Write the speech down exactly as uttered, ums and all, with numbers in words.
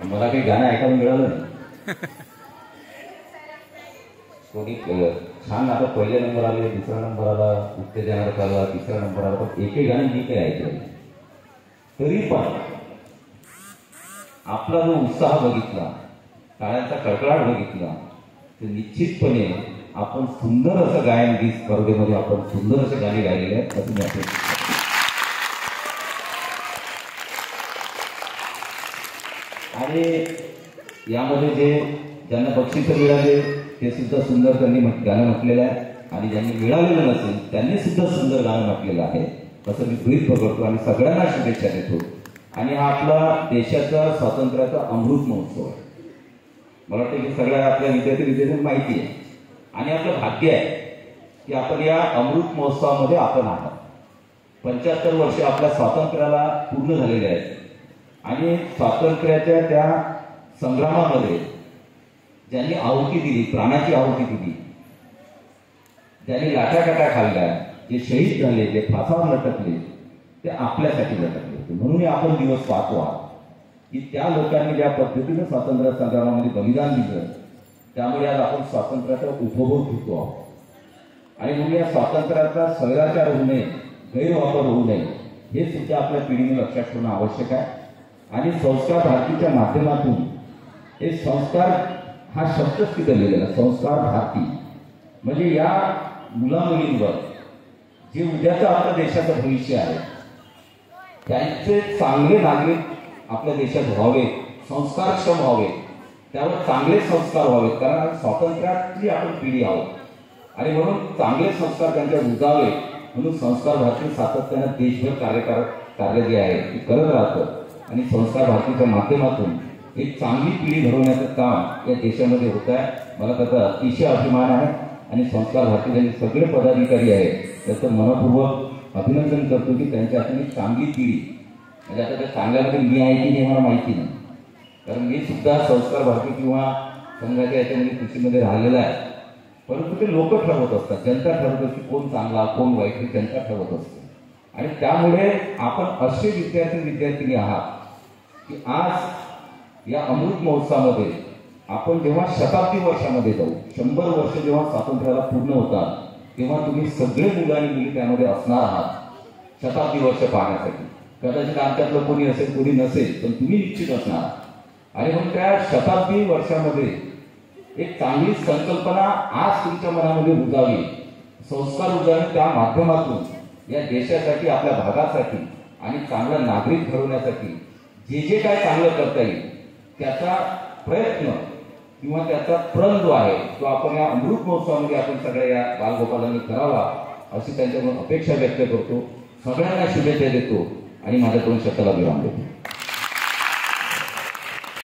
मला काही गाणं ऐकायला मिळालं नाही. कोणी छान आता पहिले नंबर आले, दुसरा नंबर आला, उत्तेजनार्थ आला, तिसरा नंबर आला, पण एकही गाणं मी काही ऐकलं नाही. तरी पण आपला जो उत्साह बघितला, टाळ्यांचा कडकडाट बघितला, तर निश्चितपणे आपण सुंदर असं गायन गीत स्पर्धेमध्ये आपण सुंदर असे गाणे गायलेले आहेत असं मी आपलं. आणि यामध्ये जे ज्यांना बक्षीसं मिळाले ते सुद्धा सुंदर त्यांनी गाणं म्हटलेलं आहे, आणि ज्यांनी मिळालेलं नसेल त्यांनी सुद्धा सुंदर गाणं म्हटलेलं आहे असं मी गृहीत पकडतो आणि सगळ्यांना शुभेच्छा देतो. आणि हा आपला देशाचा स्वातंत्र्याचा अमृत महोत्सव आहे. मला वाटतं की सगळ्या आपल्या विद्यार्थी विद्यार्थ्यांना माहिती आहे आणि आपलं भाग्य आहे की आपण या अमृत महोत्सवामध्ये आपण आहात. पंच्याहत्तर वर्ष आपल्या स्वातंत्र्याला पूर्ण झालेले आहेत आणि स्वातंत्र्याच्या त्या संग्रामामध्ये ज्यांनी आहुती दिली, प्राणाची आहुती दिली, ज्यांनी लाटाकाटा खाल्ल्या, जे शहीद झाले, जे फासावर लटकले, ते आपल्यासाठी लटकले होते. म्हणून आपण दिवस पाहतो आहोत की त्या लोकांनी ज्या पद्धतीने स्वातंत्र्य संग्रामामध्ये बलिदान दिलं, त्यामुळे आज आपण स्वातंत्र्याचा उपभोग घेतो आहोत. आणि म्हणून या स्वातंत्र्याचा स्वैराचार होऊ नये, गैरवापर होऊ नये हे सुद्धा आपल्या पिढीने लक्षात ठेवणं आवश्यक आहे. आणि संस्कार भारतीच्या माध्यमातून हे संस्कार हा शब्दच तिथं लिहिलेला, संस्कार भारती, म्हणजे या मुलामुलींवर जे उद्याचं आपल्या देशाचं भविष्य आहे त्यांचे चांगले नागरिक आपल्या देशात व्हावे, संस्कारक्षम व्हावे, त्यावर चांगले संस्कार व्हावेत. कारण स्वातंत्र्याची आपण पिढी आहोत आणि म्हणून चांगले संस्कार त्यांच्यावर रुजावे म्हणून संस्कार भारती सातत्यानं देशभर कार्य कार्य जे आहे ते करत राहतं. आणि संस्कार भारतीच्या माध्यमातून एक चांगली पिढी घडवण्याचं काम या देशामध्ये होत आहे. मला त्याचा अतिशय अभिमान आहे आणि संस्कार भारतीचे जे सगळे पदाधिकारी आहेत त्याचं मनपूर्वक अभिनंदन करतो की त्यांच्या हातून एक चांगली पिढी, म्हणजे आता त्या चांगल्यामध्ये मी आहे की नाही मला माहिती नाही, कारण मी सुद्धा संस्कार भारती किंवा संघाच्या याच्यामध्ये कृषीमध्ये राहिलेला आहे. परंतु ते लोक ठरवत असतात, जनता ठरवत असते कोण चांगला कोण वाईट हे जनता ठरवत असते. आणि त्यामुळे आपण असे विद्यार्थी विद्यार्थिनी आहात की आज या अमृत महोत्सवामध्ये आपण जेव्हा शताब्दी वर्षामध्ये जाऊ, शंभर वर्ष जेव्हा स्वातंत्र्याला पूर्ण होतात, तेव्हा तुम्ही सगळे मुलं आणि मुली त्यामध्ये असणार आहात शताब्दी वर्ष पाहण्यासाठी. कदाचित आमच्यातलं कोणी असेल कोणी नसेल, पण तुम्ही निश्चित असणार. आणि म्हणून त्या शताब्दी वर्षामध्ये एक चांगली संकल्पना आज तुमच्या मनामध्ये रुजावी, संस्कार रुजावे, त्या माध्यमातून या देशासाठी, आपल्या भागासाठी आणि चांगला नागरिक घडवण्यासाठी जे जे काय चांगलं करता येईल त्याचा प्रयत्न किंवा त्याचा प्रण जो आहे तो आपण या अमृत महोत्सवामध्ये आपण सगळ्या या बालगोपालांनी करावा अशी त्यांच्याकडून अपेक्षा व्यक्त करतो. सगळ्यांना शुभेच्छा देतो आणि माझ्या दोन शब्दाला विराम देतो.